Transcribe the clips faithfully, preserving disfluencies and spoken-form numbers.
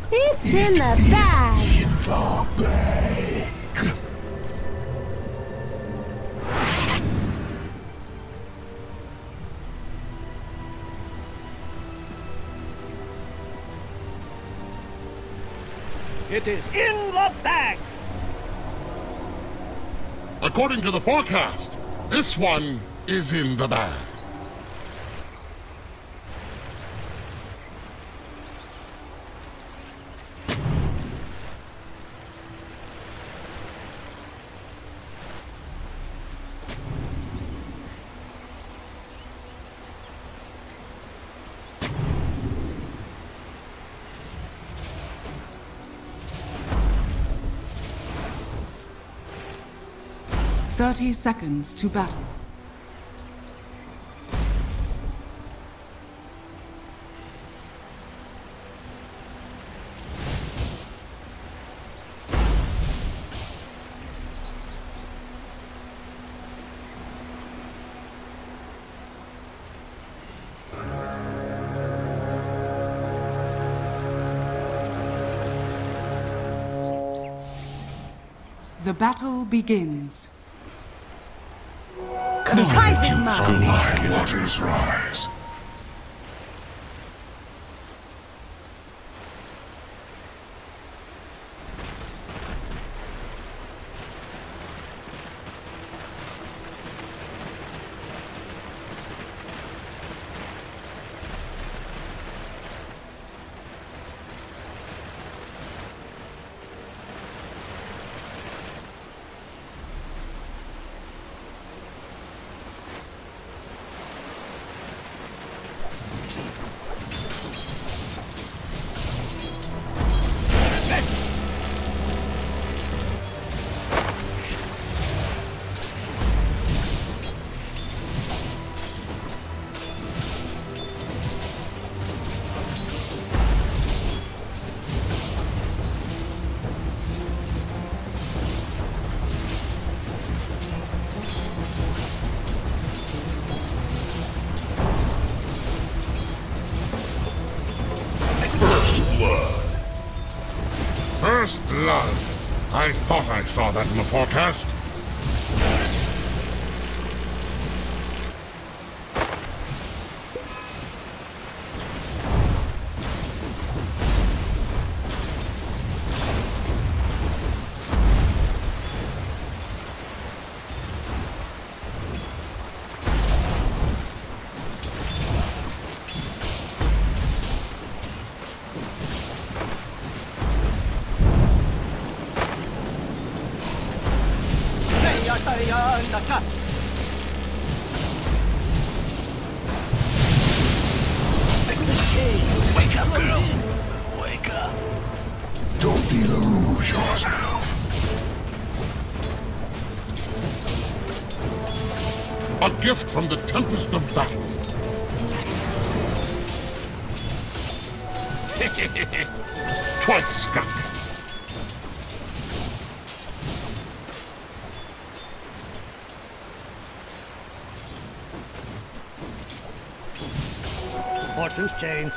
It's in the bag. In the bag. It is in the bag! According to the forecast, this one is in the bag. Thirty seconds to battle. The battle begins. The prize is mine. High waters rise. First blood. I thought I saw that in the forecast. Wake up, girl! Wake up! Don't deluge yourself. A gift from the Tempest of Battle. Twice struck. Fortune's changed.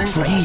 for me.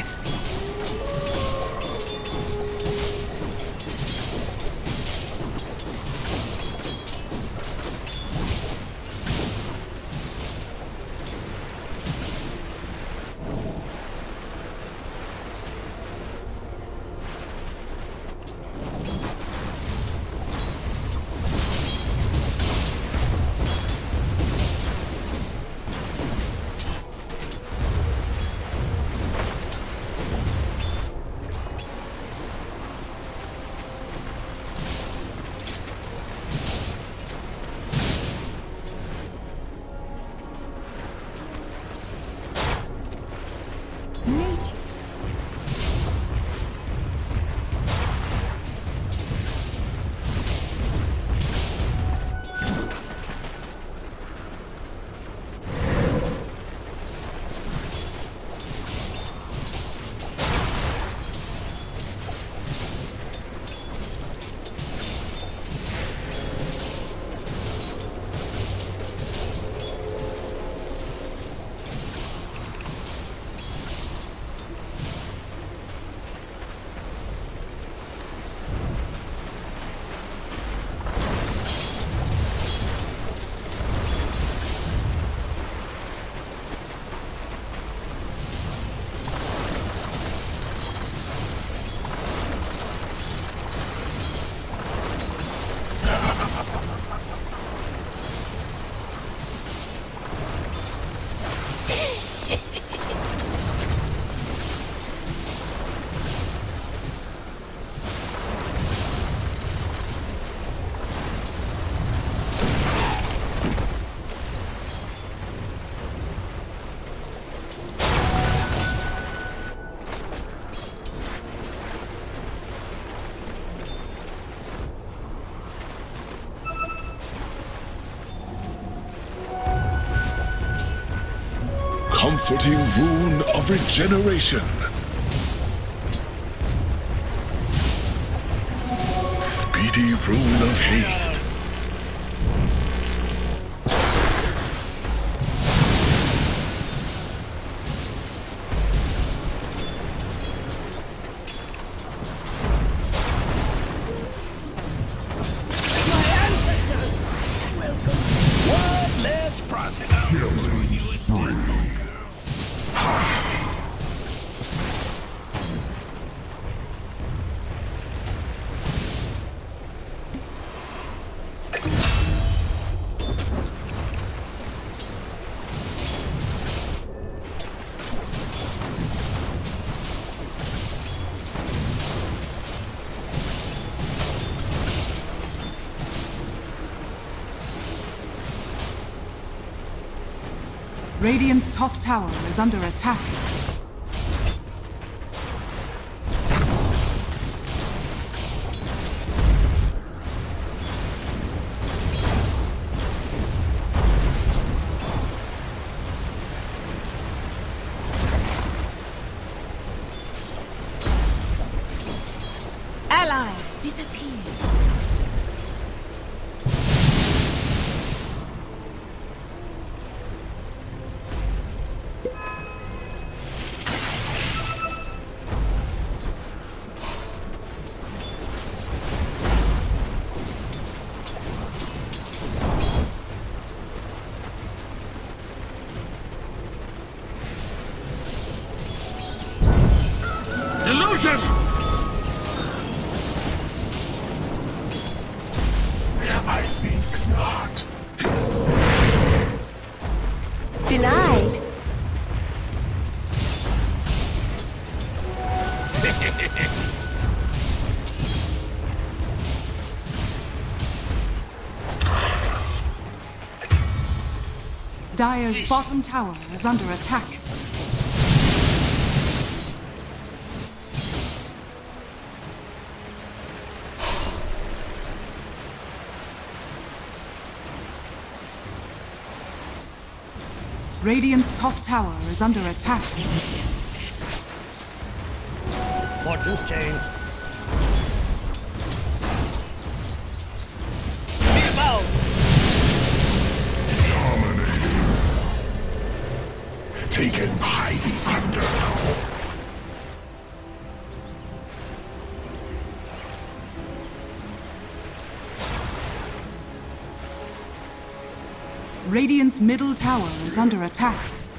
Comforting rune of regeneration. Speedy rune of haste. Radiant's top tower is under attack. Allies disappear. Illusion! I think not. Denied. Dire's bottom tower is under attack. Radiant's top tower is under attack. Fortune's change. Be about. Dominating. Taken by the undertow. Radiant's middle tower is under attack.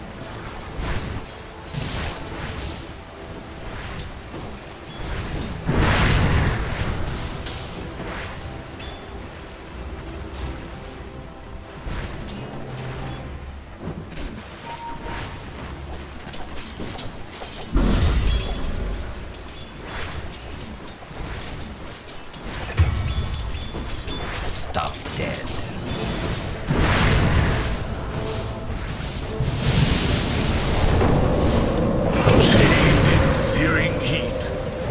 Stop dead. Bathed in searing heat.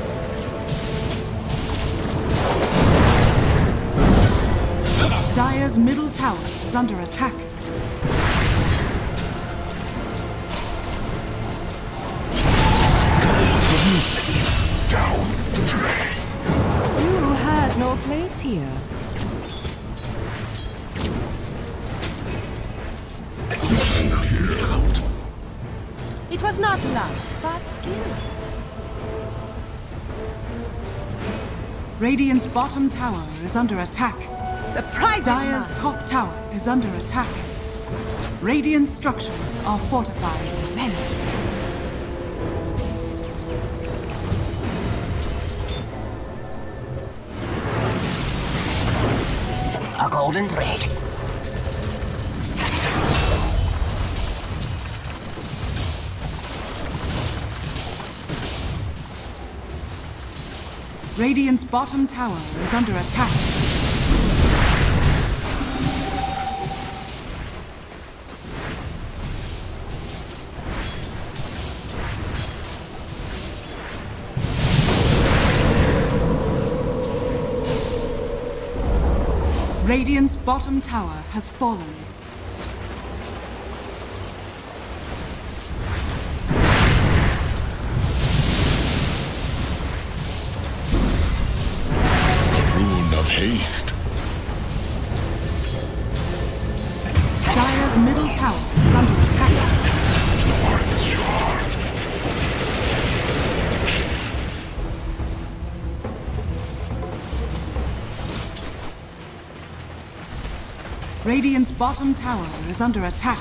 Dire's middle tower is under attack. Down the drain. You had no place here. It was not luck, but skill. Radiant's bottom tower is under attack. The prize Dire's is mine. top tower is under attack. Radiant structures are fortified. Vent. A golden thread. Radiant's bottom tower is under attack. Radiant's bottom tower has fallen. Rune of haste. Dire's middle tower is under attack. Divine shard. Radiant's bottom tower is under attack.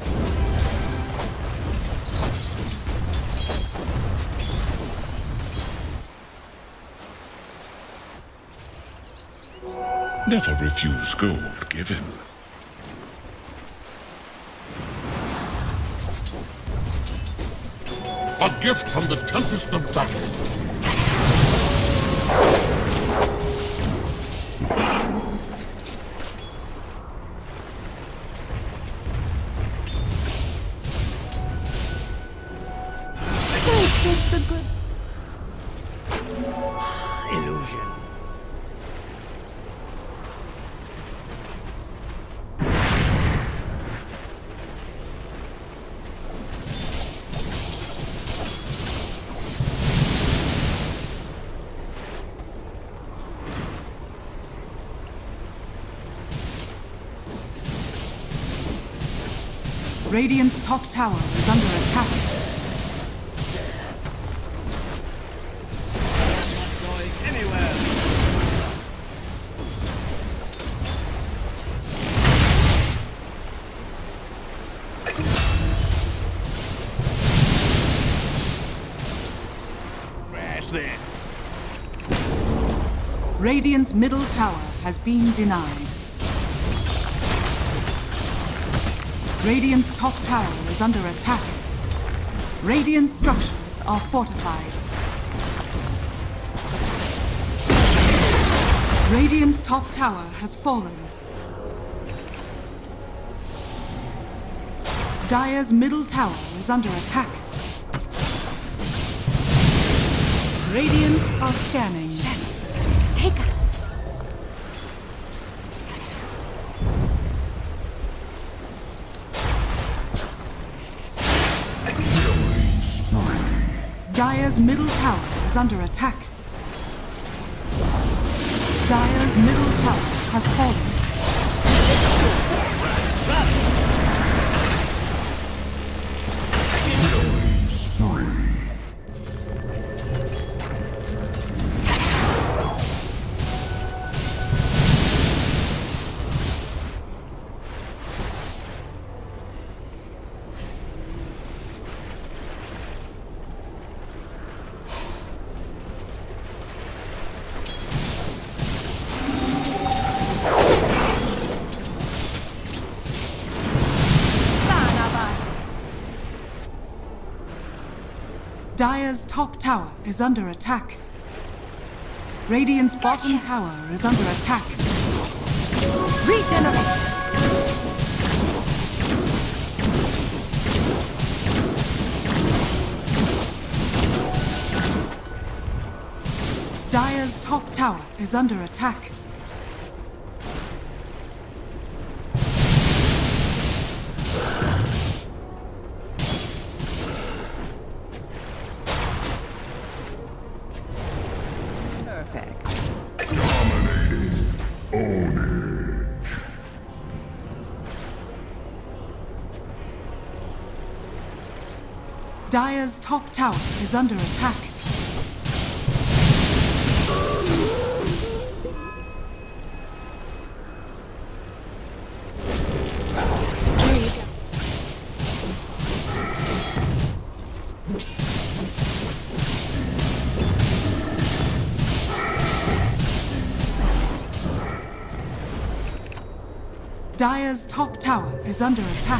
Never refuse gold given. A gift from the Tempest of Battle. Make this the good. Illusion. Radiant's top tower is under attack. Not going anywhere. Crash there. Radiant's middle tower has been denied. Radiant's top tower is under attack. Radiant structures are fortified. Radiant's top tower has fallen. Dire's middle tower is under attack. Radiant are scanning. Take us. Dire's middle tower is under attack. Dire's middle tower has fallen. Dire's top tower is under attack. Radiant's bottom tower is under attack. Regeneration! Dire's top tower is under attack. Perfect. Dire's top tower is under attack. Dire's top tower is under attack.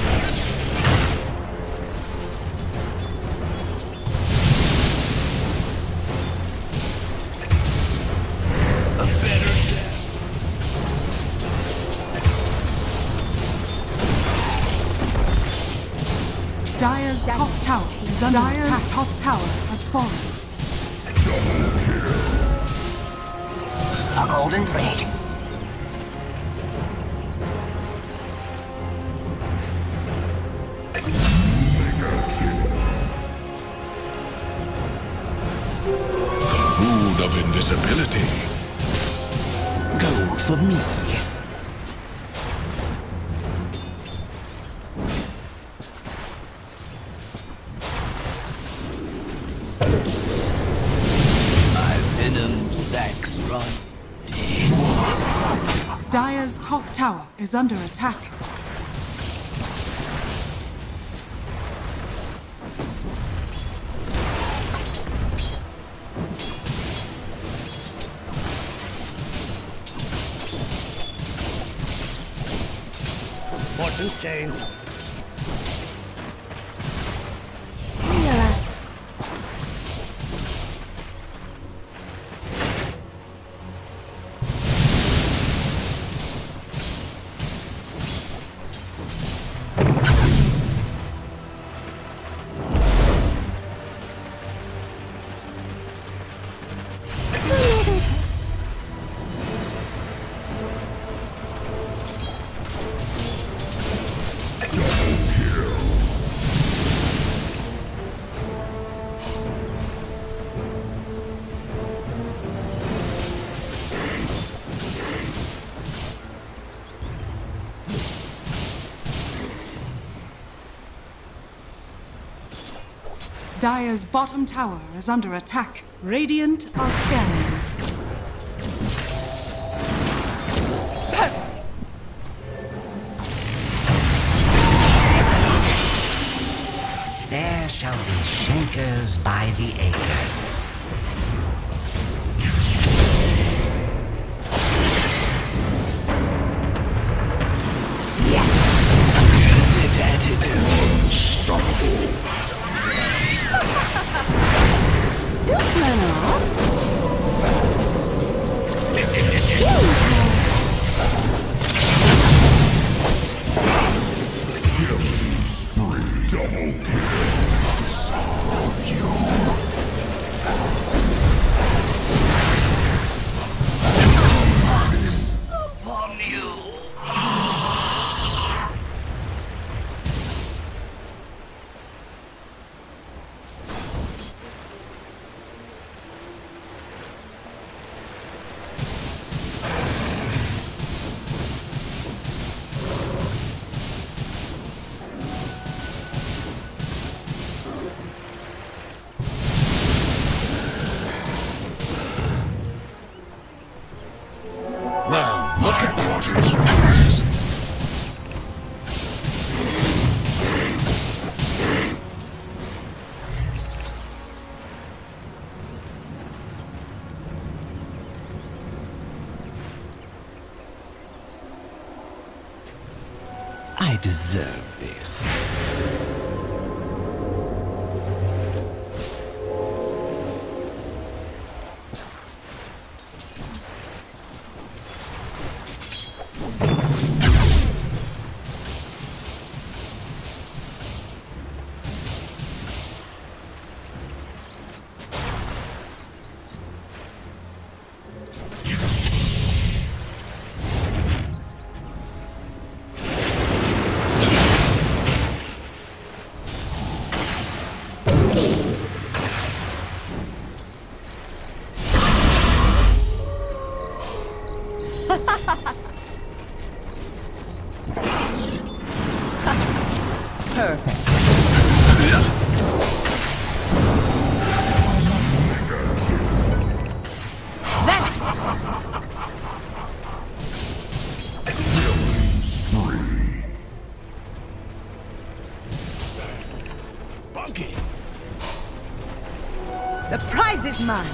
A better death. Dire's top tower is under attack. Dire's top tower has fallen. A golden thread. Of invisibility. Gold for me. My venom sacs run deep. Dire's top tower is under attack. Fortune's change. Heal us. Dire's bottom tower is under attack. Radiant are scanning. There shall be shankers by the acre. Cursed antidote. Unstoppable. Upon you. Now, look at what is rising. I deserve this. prize is mine.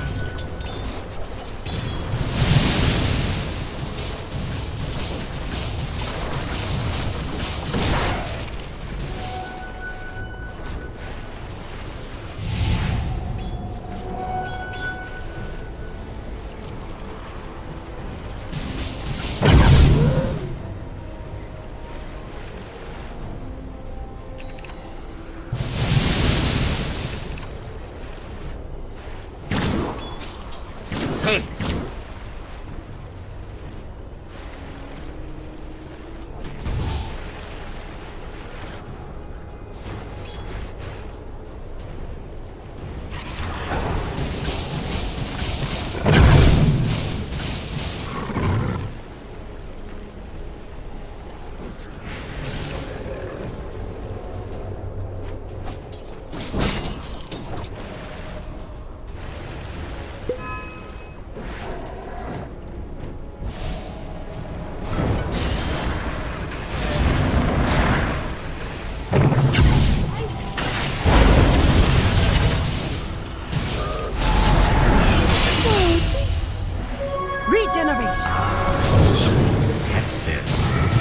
Thanks. Regeneration. Sepsis.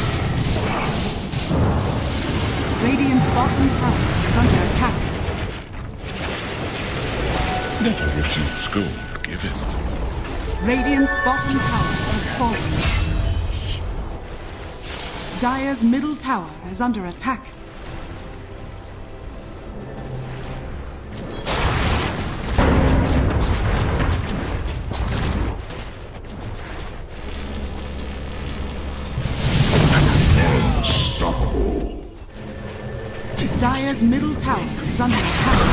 Radiant's bottom tower is under attack. Never refuse gold given. Radiant's bottom tower has fallen. Dire's middle tower is under attack. Dire's middle tower is under attack.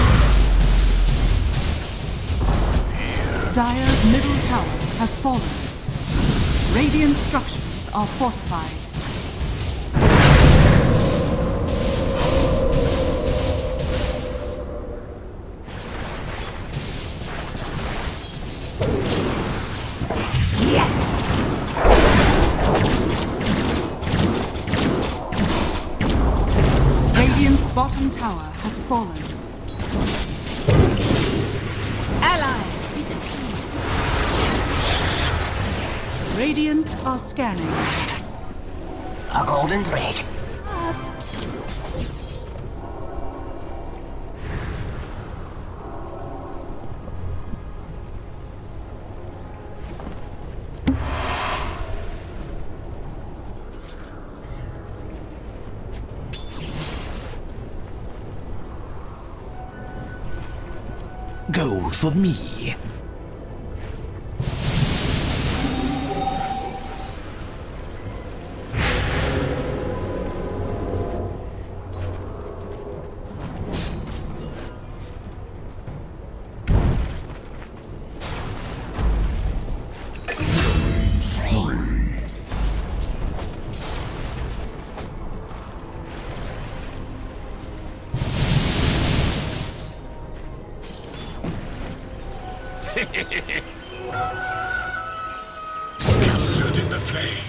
Dire's middle tower has fallen. Radiant structures are fortified. Radiant's bottom tower has fallen. Allies disappear. Radiant are scanning. A golden thread. Gold for me. Captured in the flame.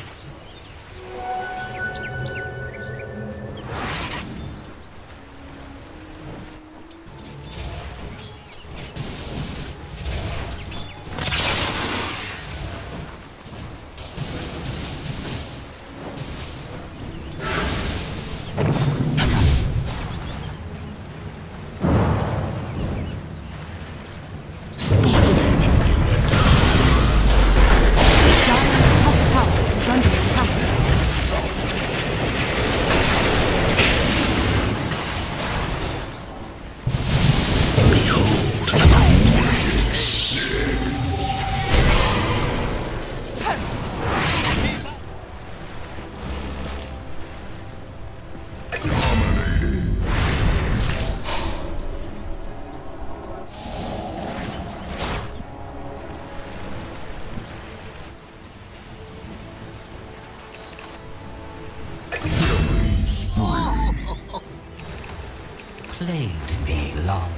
Plagued me long.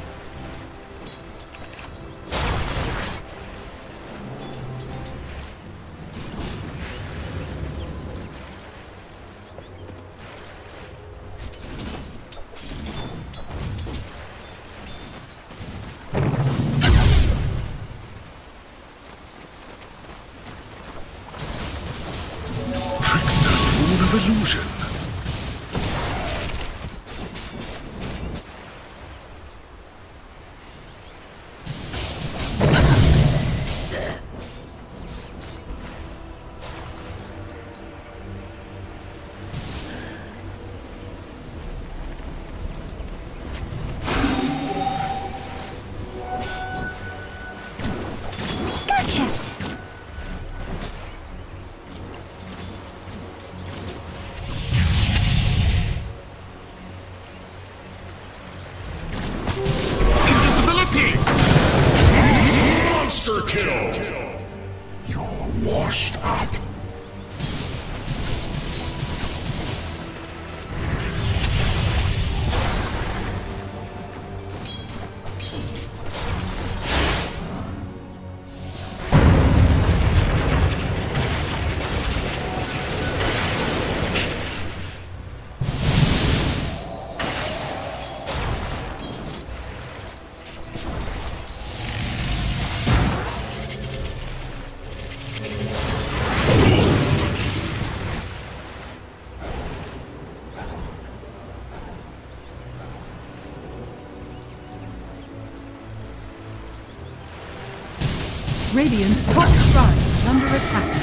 Radiant's top shrine is under attack.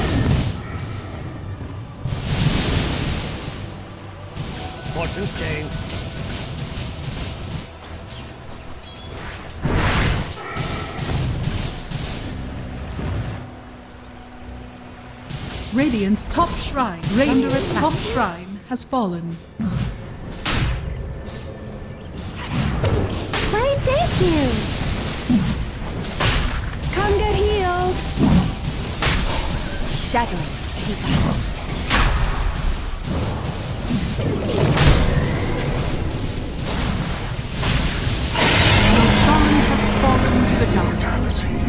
Fortune's change. Radiant's top shrine is under attack. Top shrine has fallen. Why, thank you! Come get healed! Shadows take us. Roshan has fallen to the dark. Mortality.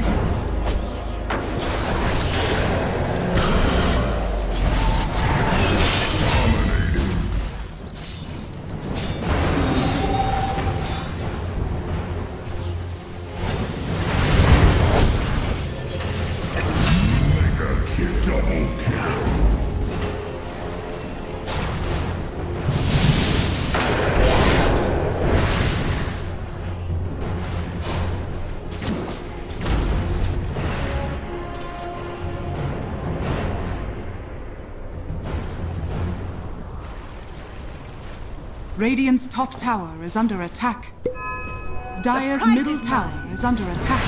Radiant's top tower is under attack. Dire's middle tower is under attack.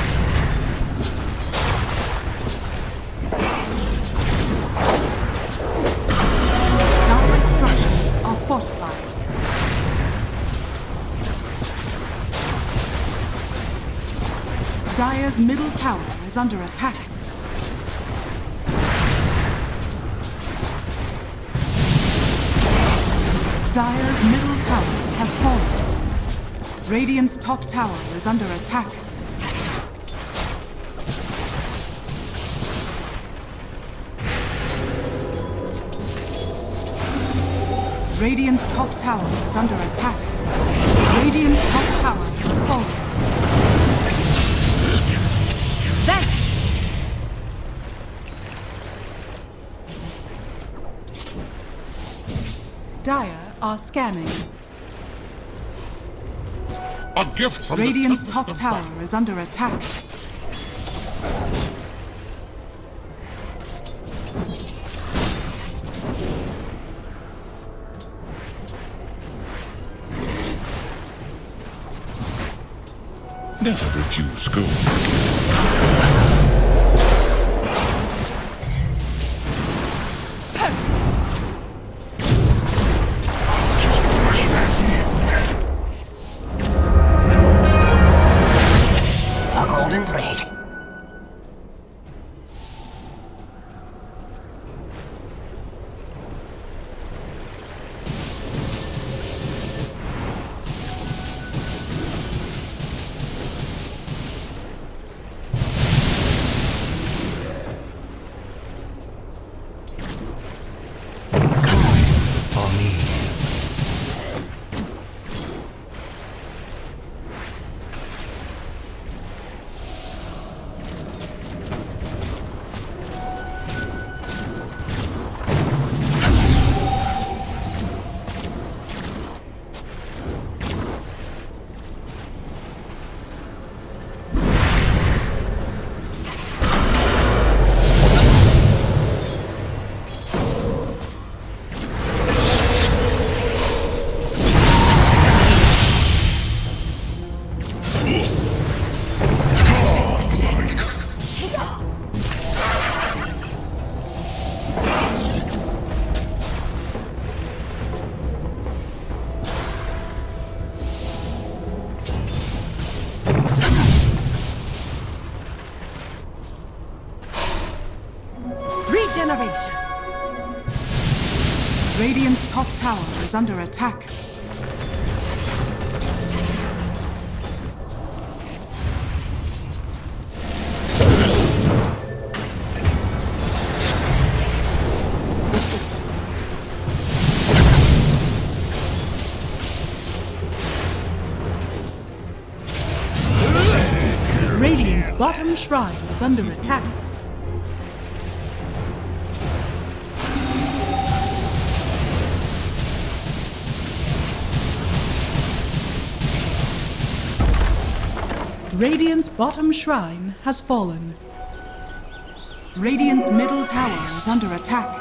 Dire's structures are fortified. Dire's middle tower is under attack. Dire's middle tower has fallen. Radiant's top tower is under attack. Radiant's top tower is under attack. Radiant's top tower has fallen. That Dire are scanning. A gift from Radiant's the top tempest of tower battle. is under attack. Never refuse gold. A golden thread. For me. regeneration. Radiant's top tower is under attack. Radiant's bottom shrine is under attack. Radiant's bottom shrine has fallen. Radiant's middle tower is under attack.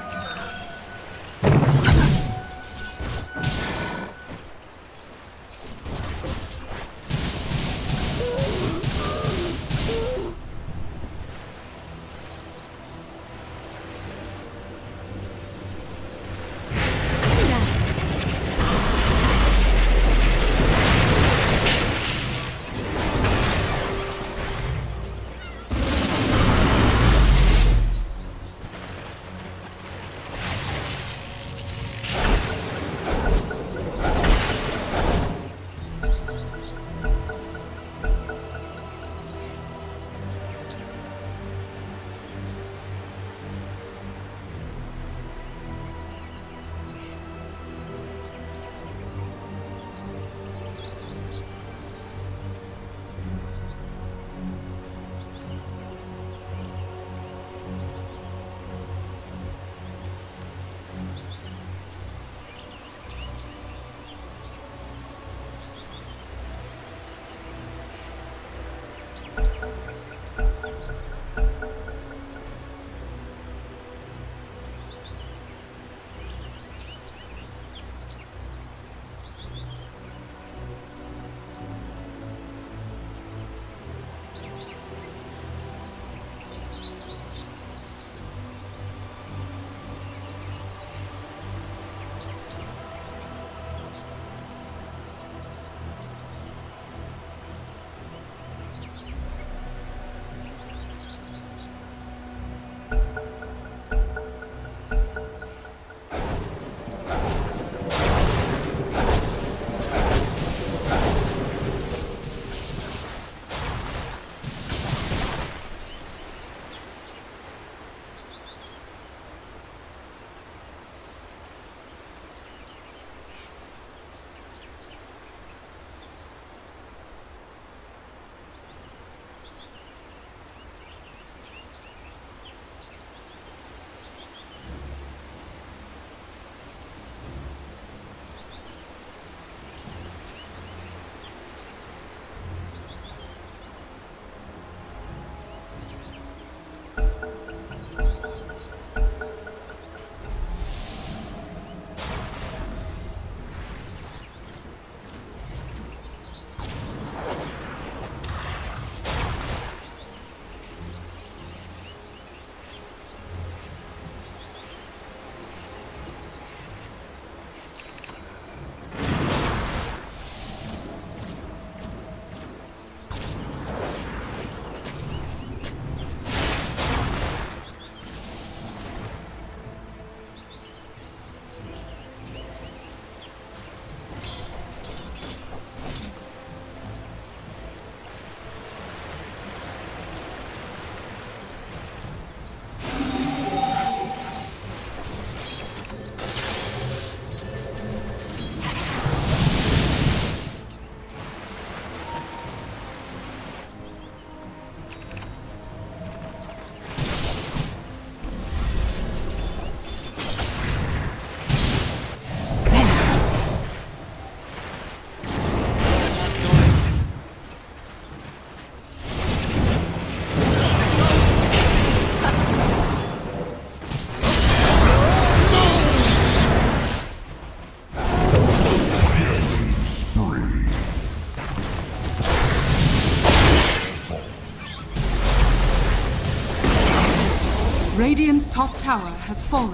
Radiant's top tower has fallen.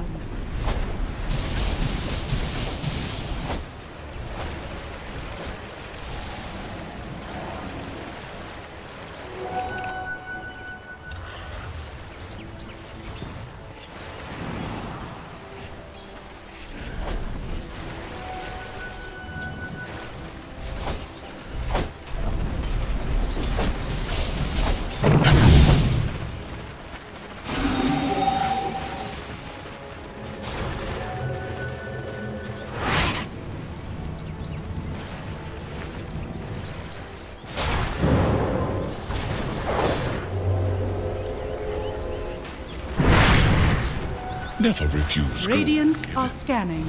Never refuse. Radiant are scanning.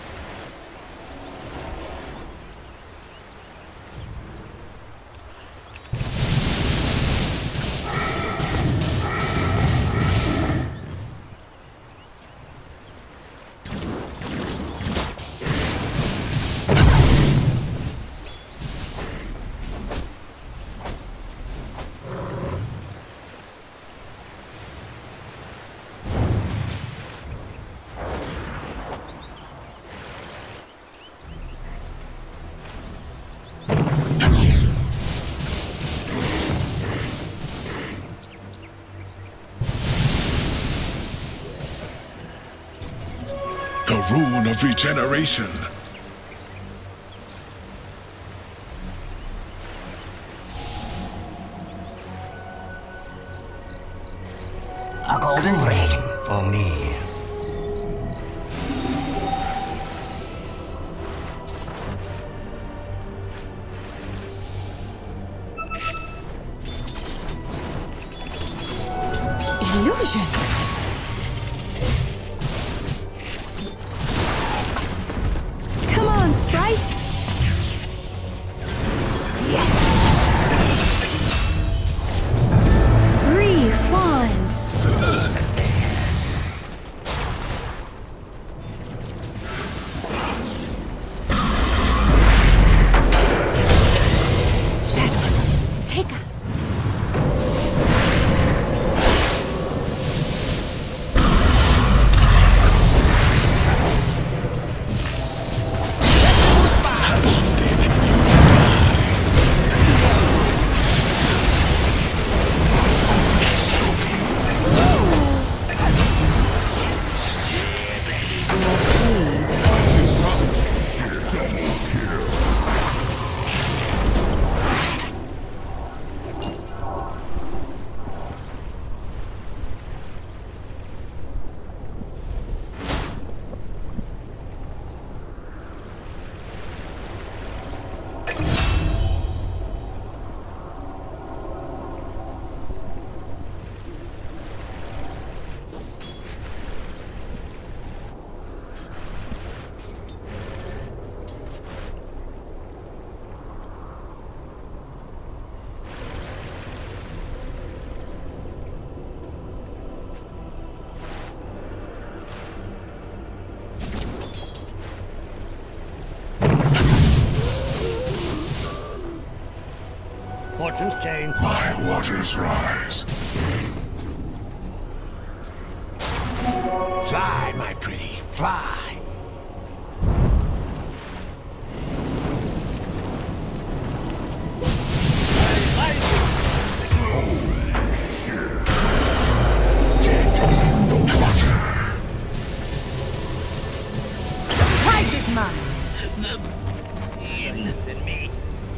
The rune of regeneration. A golden thread for me. Illusion! Come on, sprites! Yes! Refund! Shadow, take us! Fortunes change. My waters rise. Fly, my pretty, fly. Prize is mine! Than me.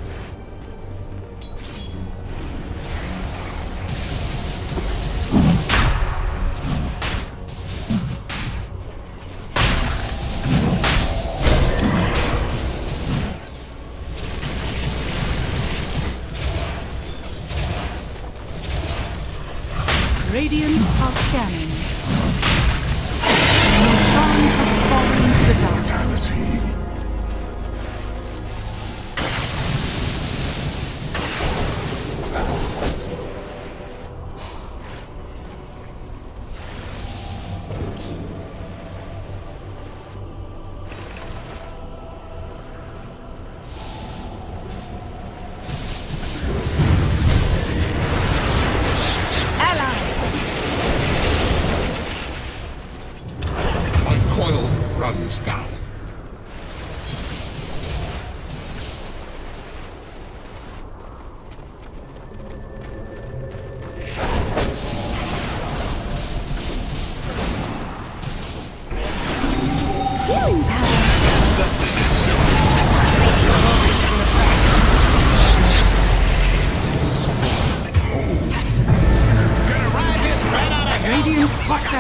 Radiant are scanning. Roshan has fallen to the dark. Fatality. My coil runs down.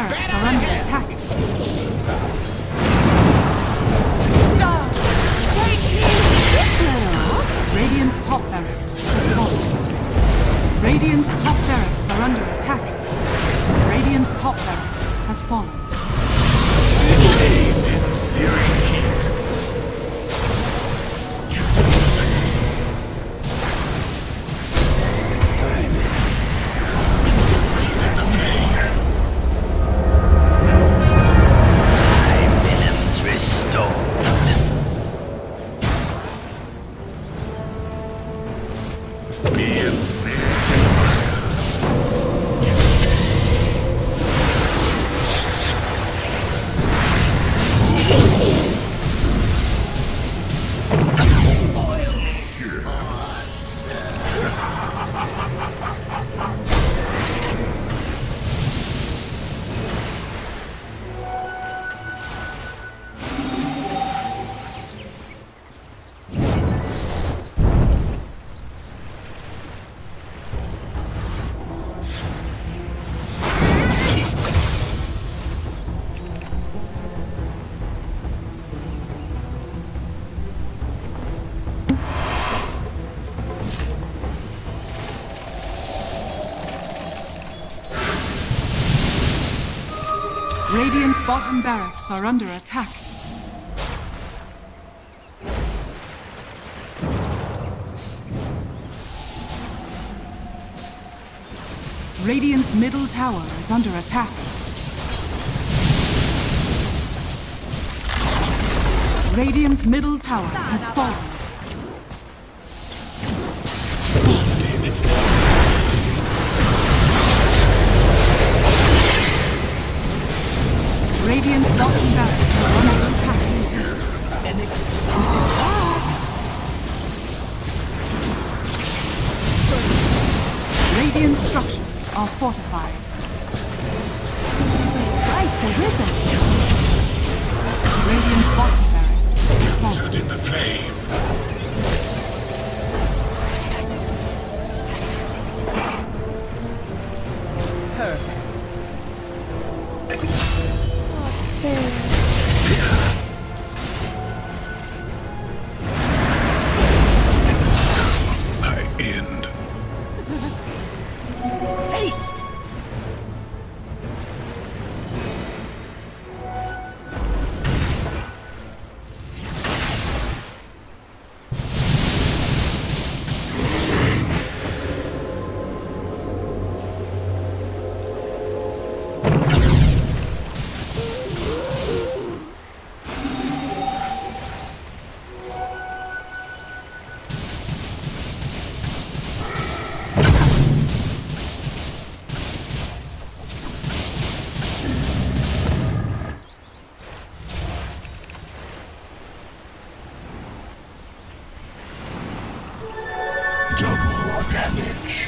barracks are under attack. Stop! Take me! Radiant's top barracks has fallen. Radiant's top barracks are under attack. Radiant's top barracks has fallen. Bathed in searing heat. Radiant's bottom barracks are under attack. Radiant's middle tower is under attack. Radiant's middle tower has fallen. Radiant's bottom barracks are under attack. An explosive toxin. Radiant structures are fortified. The sprites are with us. Radiant's bottom barracks is fallen. Captured in the flame. Perfect. My end. Haste! Double damage.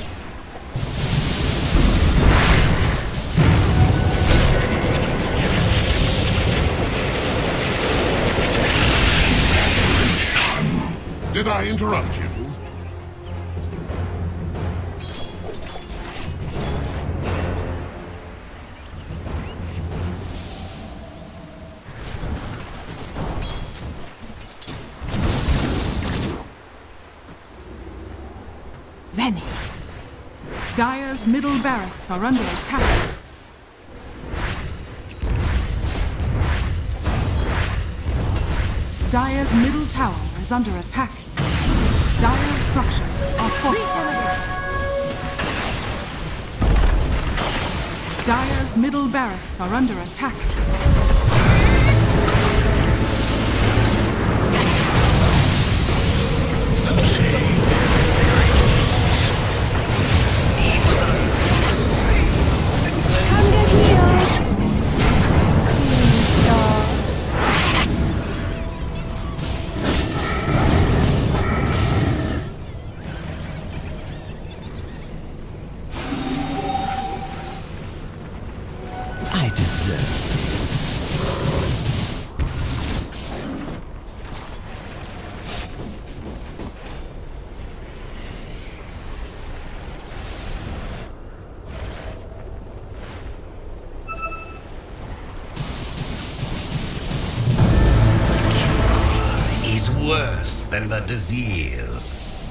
Did I interrupt you? Venice. Dire's middle barracks are under attack. Dire's middle tower is under attack. Dire's structures are fortified. Dire's middle barracks are under attack. I deserve this. than the disease.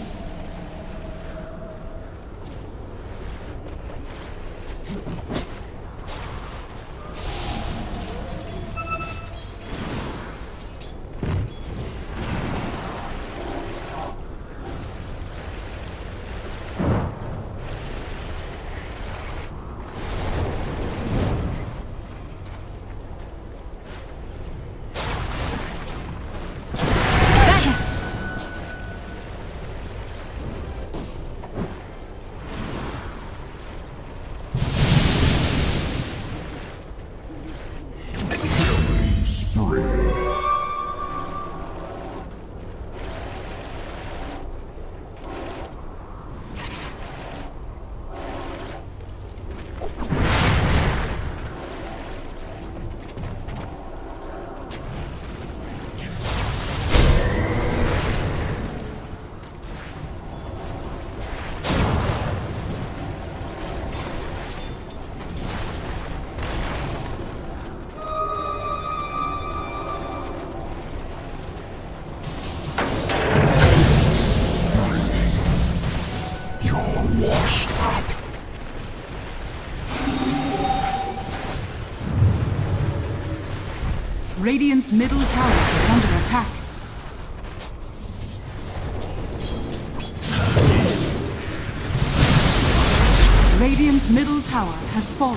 Radiant's middle tower is under attack. Radiant's middle tower has fallen.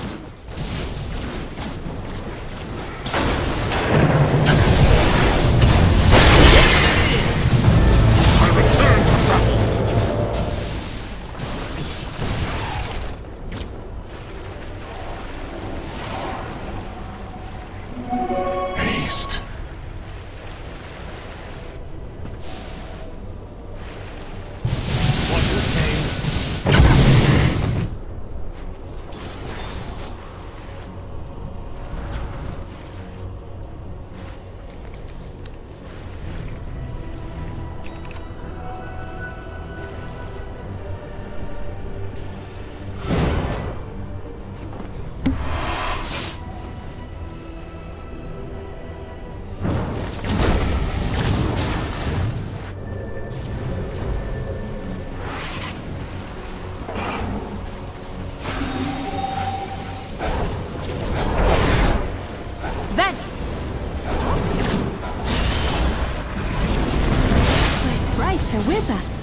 With us.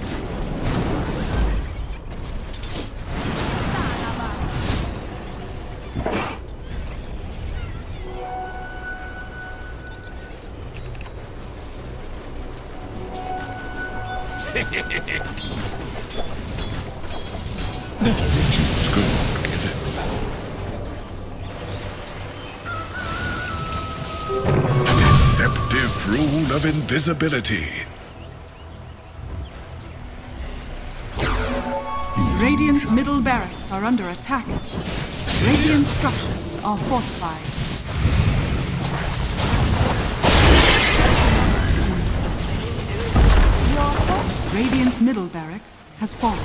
Deceptive rule of invisibility. Radiant's middle barracks are under attack. Radiant structures are fortified. Radiant's middle barracks has fallen.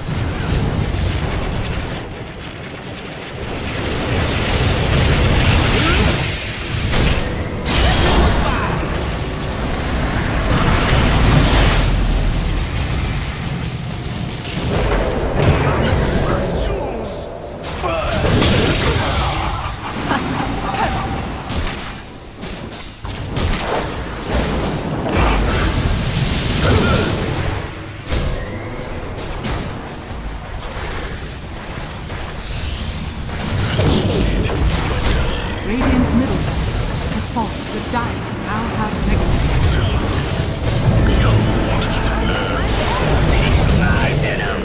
Radiant's middle barracks has fallen. The Dire now have negative. Taste my venom.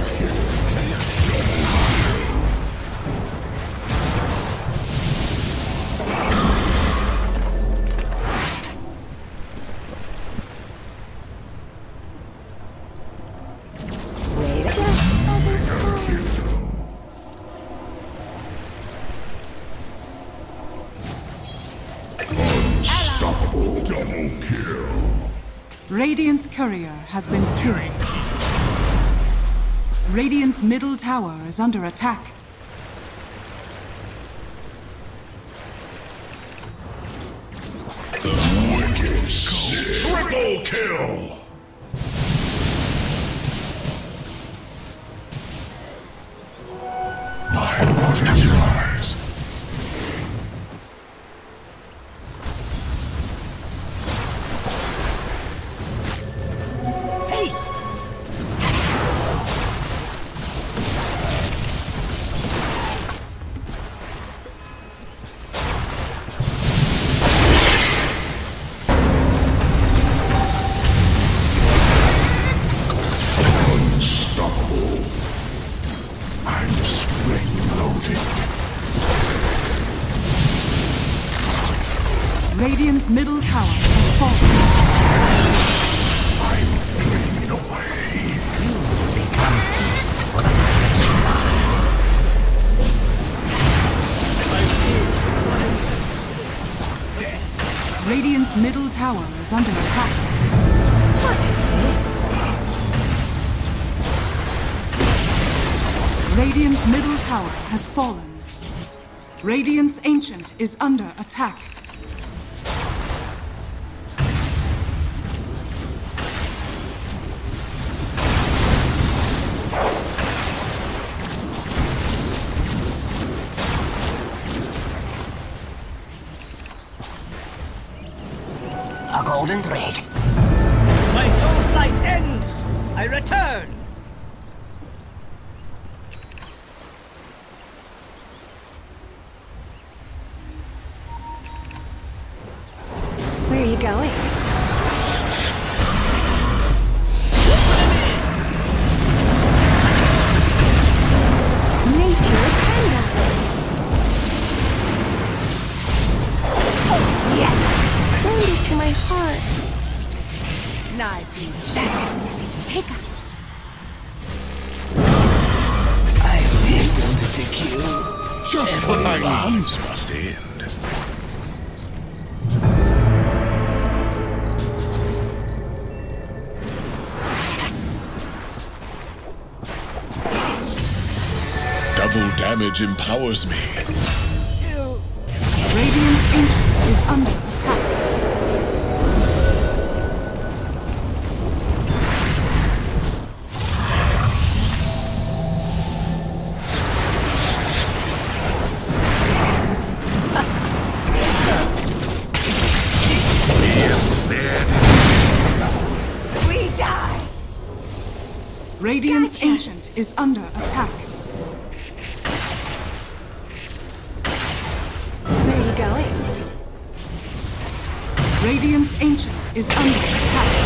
Double kill. Radiant's courier has been killed. Radiant's middle tower is under attack. Triple kill. Waters rise. Haste! Unstoppable. I'm spring-loaded. Radiant's middle tower has fallen. I'm draining away. Become feast for the Radiant's middle tower is under attack. What is this? Radiant's middle tower has fallen. Radiant's Ancient is under attack. A golden thread. My soul flight ends! I return! Where are you going? Nature attend us. Oh, yes! Wounded to my heart. Nicely. Shadows, take us. I live to kill. Just what I need. Arms must end. Double damage empowers me. Radiant's Ancient is under attack. We die. Radiant's Gotcha. Ancient is under attack. Where are you going? Radiant's Ancient is under attack.